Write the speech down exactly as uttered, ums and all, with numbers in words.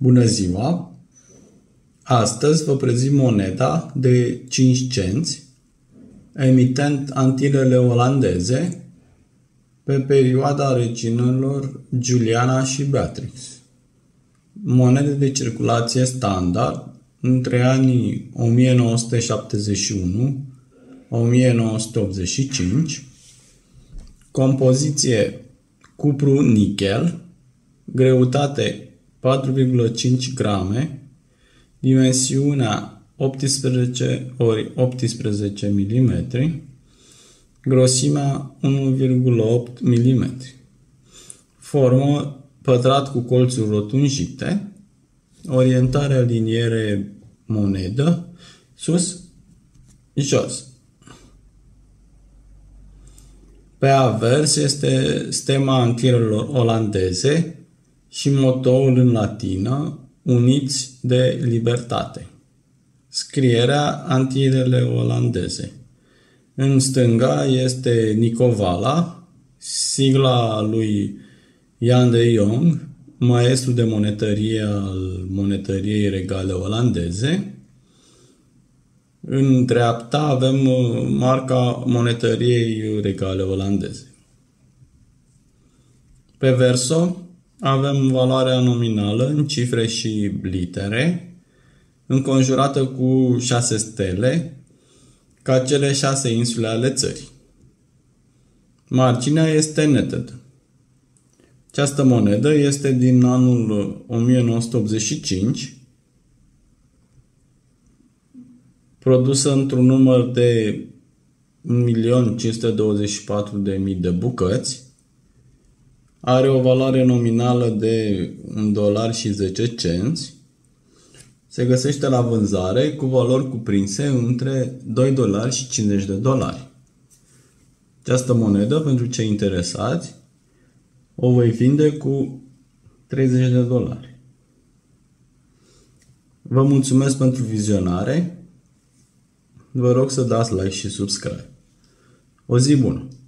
Bună ziua! Astăzi vă prezint moneda de cinci cenți, emitent Antilele Olandeze, pe perioada reginelor Juliana și Beatrix. Monede de circulație standard între anii o mie nouă sute șaptezeci și unu - o mie nouă sute optzeci și cinci, compoziție cupru-nichel, greutate patru virgulă cinci grame, dimensiunea optsprezece ori optsprezece milimetri, grosimea unu virgulă opt milimetri. Formă pătrat cu colțuri rotunjite, orientare liniere monedă, sus, jos. Pe avers este stema Antilelor Olandeze și motoul în latină, Uniți de libertate. Scrierea Antilele Olandeze. În stânga este Nicovala, sigla lui Jan de Jong, maestru de monetărie al monetăriei regale olandeze. În dreapta avem marca monetăriei regale olandeze. Pe verso avem valoarea nominală în cifre și litere, înconjurată cu șase stele, ca cele șase insule ale țării. Marginea este netedă. Această monedă este din anul o mie nouă sute optzeci și cinci, produsă într-un număr de un milion cinci sute douăzeci și patru de mii de bucăți, are o valoare nominală de un dolar și zece cenți, se găsește la vânzare cu valori cuprinse între doi dolari și cincizeci de dolari. Această monedă, pentru cei interesați, o voi vinde cu treizeci de dolari. Vă mulțumesc pentru vizionare. Vă rog să dați like și subscribe. O zi bună!